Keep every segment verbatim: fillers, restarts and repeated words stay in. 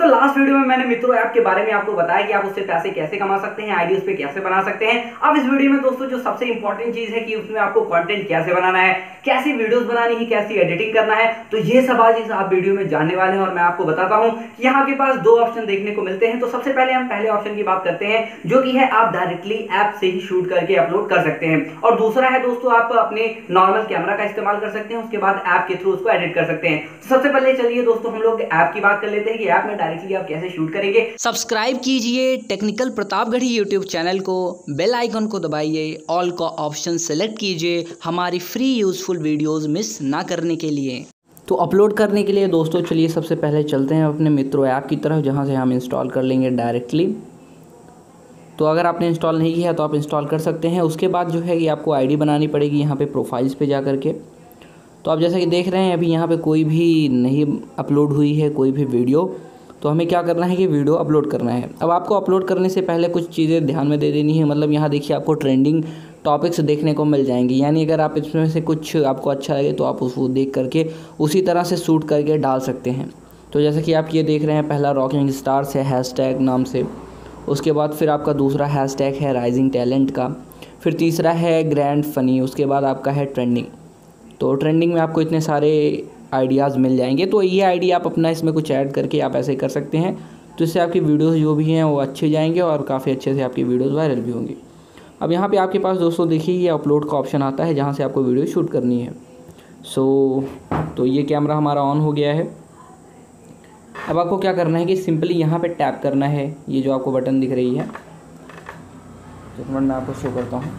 दोस्तों last video में मैंने मित्रों ऐप के बारे में आपको बताया कि आप उससे पैसे कैसे कमा सकते हैं, आईडी उस पे कैसे बना सकते हैं। अब इस वीडियो में दोस्तों जो सबसे इंपॉर्टेंट चीज है कि उसमें आपको कंटेंट कैसे बनाना है, कैसी वीडियोस बनानी है, कैसी एडिटिंग करना है, तो ये सब आज इस आप वीडियो में जानने वाले हैं। और मैं आपको बताता हूं कि यहाँ के पास दो ऑप्शन देखने को मिलते हैं। तो सबसे पहले हम पहले ऑप्शन की बात करते हैं, जो कि है आप डायरेक्टली ऐप से ही शूट करके अपलोड कर सकते हैं। और दूसरा है दोस्तों आप अपने नॉर्मल कैमरा का इस्तेमाल कर सकते हैं, उसके बाद ऐप के थ्रू उसको एडिट कर सकते हैं। तो सबसे पहले चलिए दोस्तों हम लोग ऐप की बात कर लेते हैं कि ऐप में डायरेक्टली आप कैसे शूट करेंगे। सब्सक्राइब कीजिए टेक्निकल प्रतापगढ़ी यूट्यूब चैनल को, बेल आइकन को दबाइए, ऑल का ऑप्शन सेलेक्ट कीजिए हमारी फ्री यूजफुल वीडियोस मिस ना करने के लिए। तो अपलोड करने के लिए दोस्तों चलिए सबसे पहले चलते हैं अपने मित्रों ऐप की तरफ, जहां से हम इंस्टॉल कर लेंगे डायरेक्टली। तो अगर आपने इंस्टॉल नहीं किया तो आप इंस्टॉल कर सकते हैं। उसके बाद जो है कि आपको आईडी बनानी पड़ेगी यहाँ पे प्रोफाइल्स पे जा करके। तो आप जैसा कि देख रहे हैं अभी यहाँ पे कोई भी नहीं अपलोड हुई है कोई भी वीडियो। तो हमें क्या करना है कि वीडियो अपलोड करना है। अब आपको अपलोड करने से पहले कुछ चीज़ें ध्यान में दे देनी है। मतलब यहाँ देखिए आपको ट्रेंडिंग टॉपिक्स देखने को मिल जाएंगी, यानी अगर आप इसमें से कुछ आपको अच्छा लगे तो आप उसको देख करके उसी तरह से शूट करके डाल सकते हैं। तो जैसे कि आप ये देख रहे हैं, पहला रॉकिंग स्टार्स है हैशटैग नाम से, उसके बाद फिर आपका दूसरा हैशटैग है राइजिंग टैलेंट का, फिर तीसरा है ग्रैंड फनी, उसके बाद आपका है ट्रेंडिंग। तो ट्रेंडिंग में आपको इतने सारे आइडियाज़ मिल जाएंगे। तो ये आइडिया आप अपना इसमें कुछ ऐड करके आप ऐसे कर सकते हैं, तो इससे आपकी वीडियोस जो भी हैं वो अच्छे जाएंगे और काफ़ी अच्छे से आपकी वीडियोस वायरल भी होंगी। अब यहाँ पे आपके पास दोस्तों देखिए ये अपलोड का ऑप्शन आता है, जहाँ से आपको वीडियो शूट करनी है। सो तो ये कैमरा हमारा ऑन हो गया है। अब आपको क्या करना है कि सिंपली यहाँ पे टैप करना है, ये जो आपको बटन दिख रही है, तो मैं आपको शो करता हूँ।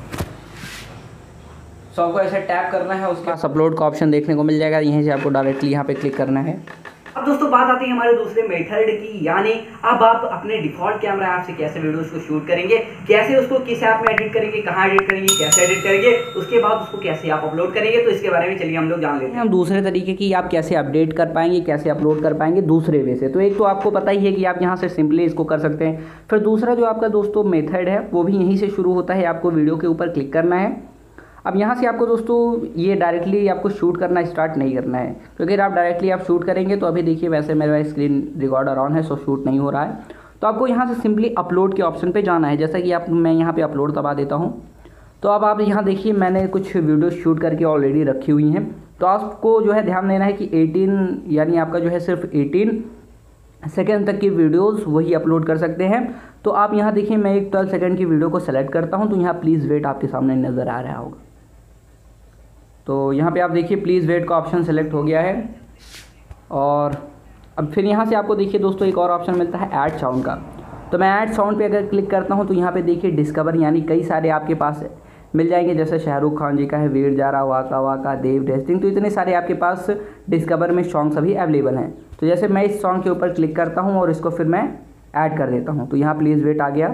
सो आपको ऐसे टैप करना है, उसके पास अपलोड का ऑप्शन देखने को मिल जाएगा, यहीं से आपको डायरेक्टली यहाँ पे क्लिक करना है। अब दोस्तों बात आती है हमारे दूसरे मेथड की, यानी अब आप अपने डिफॉल्ट कैमरा ऐप से कैसे वीडियोस को शूट करेंगे, कैसे उसको किस ऐप में एडिट करेंगे, कहाँ एडिट करेंगे, कैसे एडिट करेंगे, उसके बाद उसको कैसे आप अपलोड करेंगे। तो इसके बारे में चलिए हम लोग जान लेते हैं। हम दूसरे तरीके की आप कैसे अपडेट कर पाएंगे, कैसे अपलोड कर पाएंगे दूसरे वे से। तो एक तो आपको पता ही है कि आप यहाँ से सिंपली इसको कर सकते हैं। फिर दूसरा जो आपका दोस्तों मेथड है वो भी यहीं से शुरू होता है। आपको वीडियो के ऊपर क्लिक करना है। अब यहाँ से आपको दोस्तों ये डायरेक्टली आपको शूट करना स्टार्ट नहीं करना है, क्योंकि अगर आप डायरेक्टली आप शूट करेंगे तो अभी देखिए वैसे मेरा स्क्रीन रिकॉर्डर ऑन है, सो शूट नहीं हो रहा है। तो आपको यहाँ से सिंपली अपलोड के ऑप्शन पे जाना है। जैसा कि आप मैं यहाँ पे अपलोड दबा देता हूँ। तो अब आप यहाँ देखिए मैंने कुछ वीडियो शूट करके ऑलरेडी रखी हुई हैं। तो आपको जो है ध्यान देना है कि एटीन यानी आपका जो है सिर्फ एटीन सेकेंड तक की वीडियोस वही अपलोड कर सकते हैं। तो आप यहाँ देखिए मैं एक ट्वेल्व सेकेंड की वीडियो को सेलेक्ट करता हूँ। तो यहाँ प्लीज़ वेट आपके सामने नज़र आ रहा होगा। तो यहाँ पे आप देखिए प्लीज़ वेट का ऑप्शन सेलेक्ट हो गया है। और अब फिर यहाँ से आपको देखिए दोस्तों एक और ऑप्शन मिलता है ऐड साउंड का। तो मैं ऐड साउंड पे अगर क्लिक करता हूँ तो यहाँ पे देखिए डिस्कवर, यानी कई सारे आपके पास मिल जाएंगे, जैसे शाहरुख खान जी का है वीर जारा, वाका वाका, देव टेस्टिंग। तो इतने सारे आपके पास डिस्कवर में सॉन्ग सभी अवेलेबल हैं। तो जैसे मैं इस सॉन्ग के ऊपर क्लिक करता हूँ और इसको फिर मैं ऐड कर देता हूँ। तो यहाँ प्लीज़ वेट आ गया।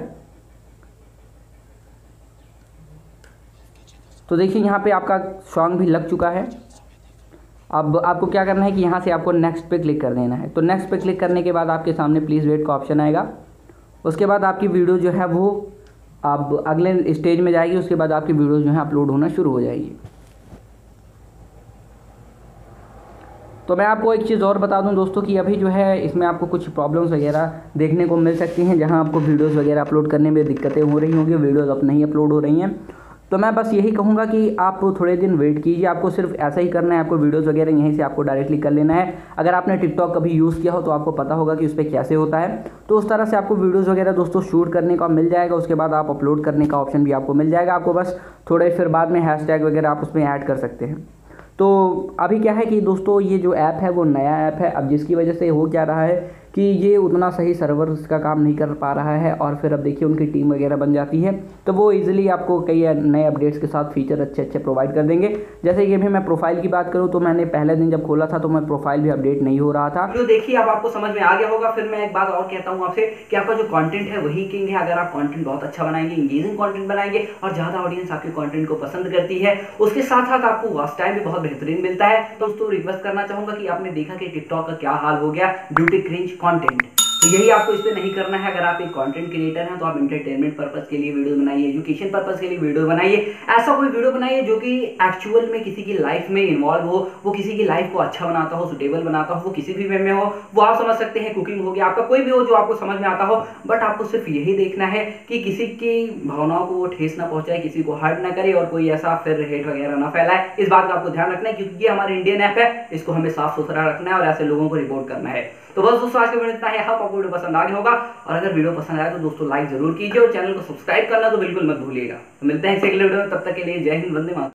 तो देखिए यहाँ पे आपका सॉन्ग भी लग चुका है। अब आपको क्या करना है कि यहाँ से आपको नेक्स्ट पे क्लिक कर देना है। तो नेक्स्ट पे क्लिक करने के बाद आपके सामने प्लीज़ वेट का ऑप्शन आएगा। उसके बाद आपकी वीडियो जो है वो अब अगले स्टेज में जाएगी। उसके बाद आपकी वीडियो जो है अपलोड होना शुरू हो जाएगी। तो मैं आपको एक चीज़ और बता दूं दोस्तों कि अभी जो है इसमें आपको कुछ प्रॉब्लम्स वगैरह देखने को मिल सकती हैं, जहां आपको वीडियोस वगैरह अपलोड करने में दिक्कतें हो रही होंगी, वीडियोस अब नहीं अपलोड हो रही हैं। तो मैं बस यही कहूँगा कि आप थोड़े दिन वेट कीजिए। आपको सिर्फ ऐसा ही करना है, आपको वीडियोस वगैरह यहीं से आपको डायरेक्टली कर लेना है। अगर आपने टिकटॉक कभी यूज़ किया हो तो आपको पता होगा कि उस पर कैसे होता है। तो उस तरह से आपको वीडियोस वगैरह दोस्तों शूट करने का मिल जाएगा। उसके बाद आप अपलोड करने का ऑप्शन भी आपको मिल जाएगा। आपको बस थोड़े फिर बाद में हैशटैग वगैरह आप उसमें ऐड कर सकते हैं। तो अभी क्या है कि दोस्तों ये जो ऐप है वो नया ऐप है। अब जिसकी वजह से हो क्या रहा है कि ये उतना सही सर्वर का काम नहीं कर पा रहा है, और फिर अब देखिए उनकी टीम वगैरह बन जाती है तो वो इजीली आपको कई नए अपडेट्स के साथ फीचर अच्छे अच्छे प्रोवाइड कर देंगे। जैसे कि अभी मैं प्रोफाइल की बात करूँ तो मैंने पहले दिन जब खोला था तो मैं प्रोफाइल भी अपडेट नहीं हो रहा था। तो देखिए अब आपको समझ में आ गया होगा। फिर मैं एक बात और कहता हूँ आपसे कि आपका जो कंटेंट है वही किंग है। अगर आप कंटेंट बहुत अच्छा बनाएंगे, इंगेजिंग कंटेंट बनाएंगे और ज़्यादा ऑडियंस आपके कंटेंट को पसंद करती है, उसके साथ साथ आपको वॉच टाइम भी बहुत बेहतरीन मिलता है। तो दोस्तों रिक्वेस्ट करना चाहूँगा कि आपने देखा कि टिकटॉक का क्या हाल हो गया ड्यू टू क्रिंज कंटेंट। तो यही आपको इस पर नहीं करना है। अगर आप एक कंटेंट क्रिएटर हैं तो आप एंटरटेनमेंट पर्पस के लिए वीडियो बनाइए, एजुकेशन पर्पस के लिए वीडियो बनाइए, ऐसा कोई वीडियो बनाइए जो कि एक्चुअल में किसी की लाइफ में इन्वॉल्व हो, वो किसी की लाइफ को अच्छा बनाता हो, सुटेबल बनाता हो, वो किसी भी वे में हो, वो आप समझ सकते हैं कुकिंग हो गया, आपका कोई भी हो जो आपको समझ में आता हो। बट आपको सिर्फ यही देखना है कि किसी की भावनाओं को वो ठेस ना पहुंचाए, किसी को हर्ट ना करे और कोई ऐसा फिर हेट वगैरह ना फैलाए। इस बात का आपको ध्यान रखना है क्योंकि ये हमारे इंडियन ऐप है, इसको हमें साफ सुथरा रखना है और ऐसे लोगों को रिपोर्ट करना है। तो बस दोस्तों आज का वीडियो इतना है। आपको वीडियो पसंद आ गया होगा और अगर वीडियो पसंद आया तो दोस्तों लाइक जरूर कीजिए और चैनल को सब्सक्राइब करना तो बिल्कुल मत भूलिएगा। तो मिलते हैं अगले वीडियो में, तब तक के लिए जय हिंद, वंदे मातरम।